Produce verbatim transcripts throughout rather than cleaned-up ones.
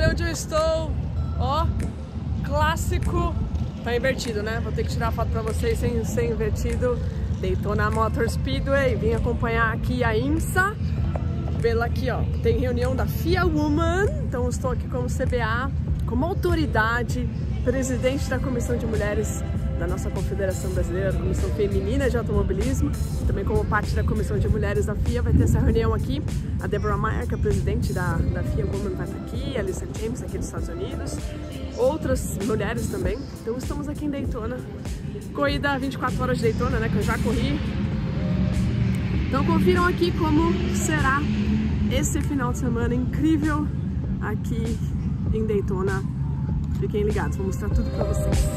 olha onde eu estou. Ó, clássico. Tá invertido, né? Vou ter que tirar a foto pra vocês sem ser invertido. Daytona Motor Speedway. Vim acompanhar aqui a IMSA. Pela aqui, ó. Tem reunião da FIA Woman. Então estou aqui como C B A, como autoridade, presidente da Comissão de Mulheres da nossa Confederação Brasileira, da Comissão Feminina de Automobilismo, também como parte da Comissão de Mulheres da FIA. Vai ter essa reunião aqui. A Deborah Meyer, que é a presidente da, da FIA Woman, vai estar aqui, a Lisa James, aqui dos Estados Unidos, outras mulheres também. Então estamos aqui em Daytona, corrida vinte e quatro horas de Daytona, né, que eu já corri. Então confiram aqui como será esse final de semana incrível aqui em Daytona. Fiquem ligados, vou mostrar tudo pra vocês.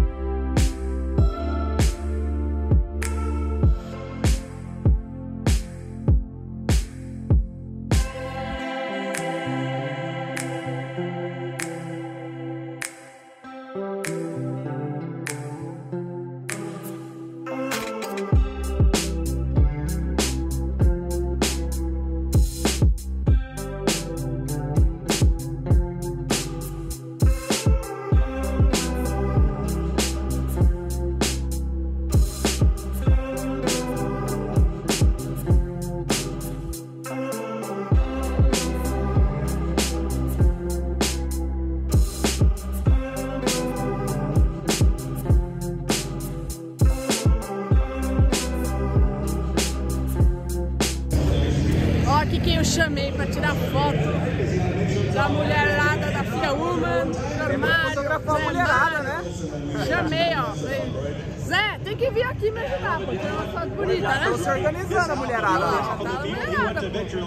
Aqui quem eu chamei para tirar foto da mulherada da FIA Woman, Mário, fotografar a mulherada, Mário. né? Chamei, ó. Falei, Zé, tem que vir aqui me ajudar, porque é uma foto bonita, né? Estão se organizando a mulherada lá. Tá a mulherada,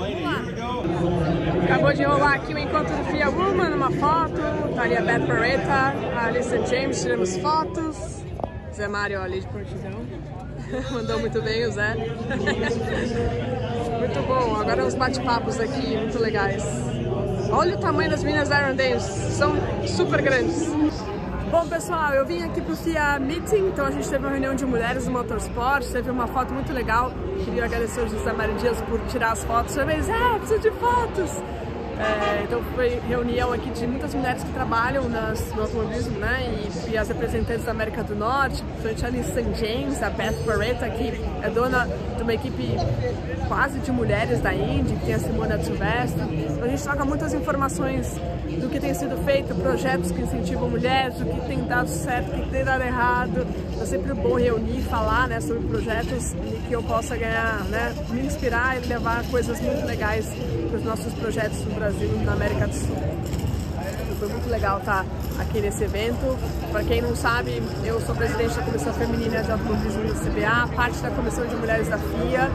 pô. Acabou de rolar aqui o encontro do FIA Woman, uma foto. Tá ali a Beth Paretta, a Lisa James, tiramos fotos. Zé Mário ali de Portugal. Mandou muito bem o Zé. Muito bom, agora uns bate-papos aqui, muito legais. Olha o tamanho das meninas da Iron Dames, são super grandes. Bom pessoal, eu vim aqui pro FIA Meeting, então a gente teve uma reunião de mulheres no motorsport, teve uma foto muito legal. Queria agradecer ao José Mário Dias por tirar as fotos. Eu falei, é, preciso de fotos! É, então foi reunião aqui de muitas mulheres que trabalham nas, no automobilismo, né, e, e as representantes da América do Norte, principalmente a Lisa James, a Beth Paretta, que é dona de uma equipe quase de mulheres da Indy, que tem a Simona Silvestre. Então a gente troca muitas informações do que tem sido feito, projetos que incentivam mulheres, do que tem dado certo, o que tem dado errado. É sempre bom reunir e falar, né, sobre projetos e que eu possa ganhar, né, me inspirar e levar coisas muito legais para os nossos projetos no Brasil e na América do Sul. Então, foi muito legal estar aqui nesse evento. Para quem não sabe, eu sou presidente da Comissão Feminina de Automobilismo do C B A, parte da Comissão de Mulheres da FIA,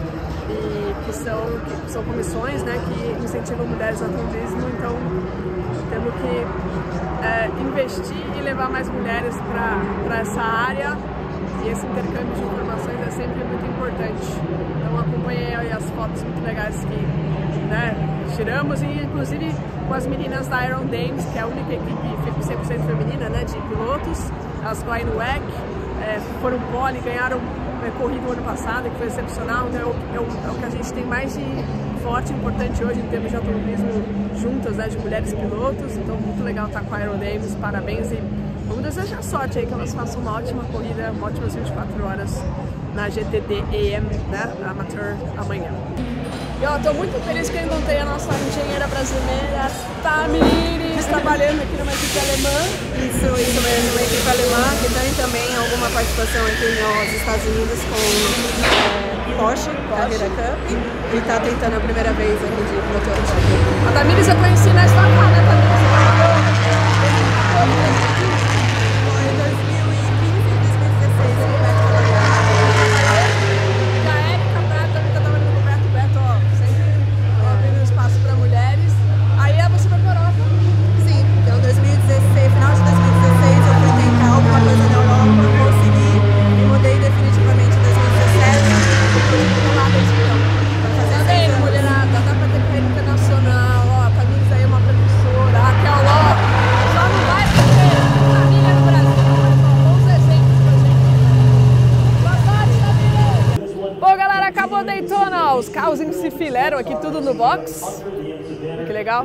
e que são, que são comissões, né, que incentivam mulheres no automobilismo. Então temos que é, investir e levar mais mulheres para essa área, e esse intercâmbio de informações é sempre muito importante. Então acompanhei aí as fotos muito legais que, né, tiramos, e inclusive com as meninas da Iron Dames, que é a única equipe cem por cento feminina, né, de pilotos. Elas correm no W E C, é, foram pole, ganharam é, corrida no ano passado, que foi excepcional. Então é o, é, o, é o que a gente tem mais de forte e importante hoje em termos de automobilismo juntas, né, de mulheres pilotos. Então muito legal estar com a Iron Dames, parabéns, e vamos desejar sorte aí, que elas façam uma ótima corrida, uma ótimas vinte e quatro horas na G T D A M, né, Amateur, amanhã. E ó, tô muito feliz que eu encontrei a nossa engenheira brasileira, Tamires, trabalhando aqui numa equipe alemã. Isso, isso mesmo, uma equipe alemã que tem também alguma participação aqui nos Estados Unidos com é, Porsche, Carreira Cup, e tá tentando a primeira vez aqui de MotoGP. A Tamires eu conheci na Stock Car, né, Tamires? Daytona, os carros se enfileiram aqui tudo no box. Que legal. legal.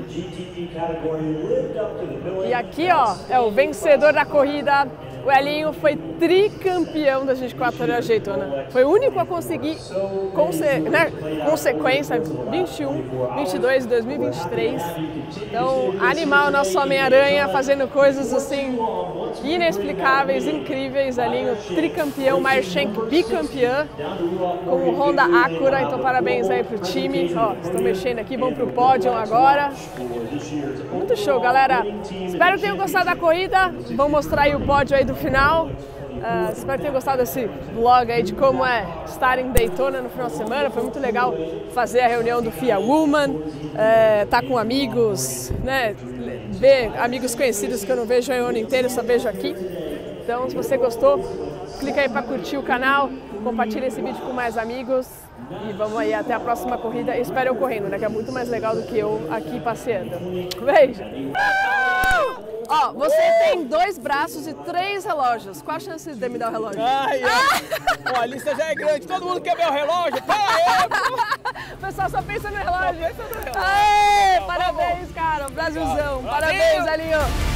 E aqui, ó, é o vencedor da corrida. O Elinho foi tricampeão das vinte e quatro horas de Daytona. Foi o único a conseguir conse né, consequência vinte e um, vinte e dois e dois mil e vinte e três. Então, animal, nosso Homem-Aranha fazendo coisas assim inexplicáveis, incríveis. Elinho tricampeão, Meyer Shank bicampeã com o Honda Acura. Então, parabéns aí pro time. Ó, estão mexendo aqui, vão pro pódio agora. Muito show, galera. Espero que tenham gostado da corrida. Vamos mostrar aí o pódio aí do final. Uh, espero que tenham gostado desse vlog aí de como é estar em Daytona no final de semana. Foi muito legal fazer a reunião do F I A Woman, é, tá com amigos, né, ver amigos conhecidos que eu não vejo o ano inteiro, só vejo aqui. Então, se você gostou, clica aí para curtir o canal, compartilha esse vídeo com mais amigos e vamos aí até a próxima corrida. Espero eu correndo, né, que é muito mais legal do que eu aqui passeando. Beijo! Ó, você tem dois braços e três relógios. Qual a chance de me dar o relógio? Ai, ah! Ó, a lista já é grande. Todo mundo quer ver o relógio? O pessoal só pensa no relógio. Só pensa no relógio. Aê, parabéns, cara. Brasilzão. Parabéns, Elinho.